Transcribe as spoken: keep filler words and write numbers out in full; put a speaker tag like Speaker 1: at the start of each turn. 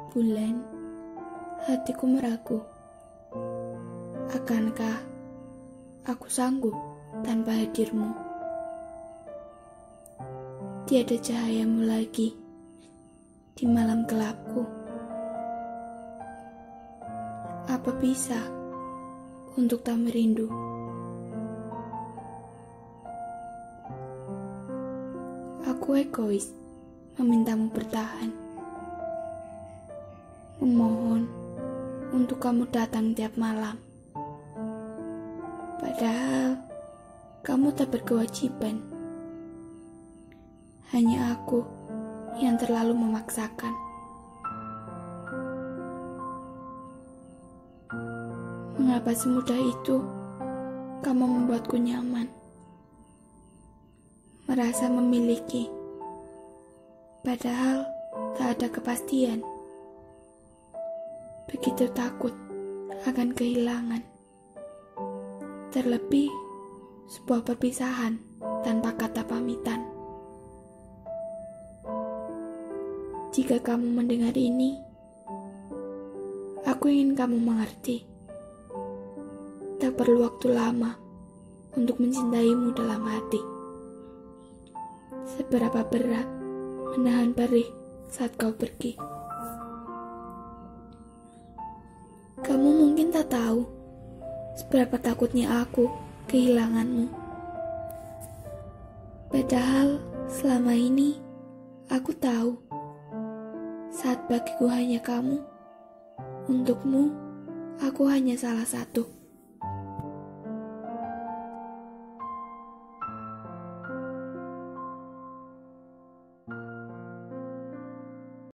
Speaker 1: Bulan, hatiku meragu. Akankah aku sanggup tanpa hadirmu? Tiada cahayamu lagi di malam gelapku. Apa bisa untuk tak merindu? Aku egois memintamu bertahan, memohon untuk kamu datang tiap malam. Padahal kamu tak berkewajiban. Hanya aku yang terlalu memaksakan. Mengapa semudah itu kamu membuatku nyaman? Merasa memiliki, padahal tak ada kepastian. Begitu takut akan kehilangan. Terlebih sebuah perpisahan tanpa kata pamitan. Jika kamu mendengar ini, aku ingin kamu mengerti. Tak perlu waktu lama untuk mencintaimu dalam hati. Seberapa berat menahan perih saat kau pergi. Kamu mungkin tak tahu seberapa takutnya aku kehilanganmu. Padahal selama ini aku tahu saat bagiku hanya kamu, untukmu aku hanya salah satu.